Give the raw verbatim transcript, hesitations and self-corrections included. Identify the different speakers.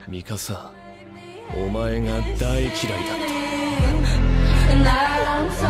Speaker 1: ミカサ、お前が大嫌いだった。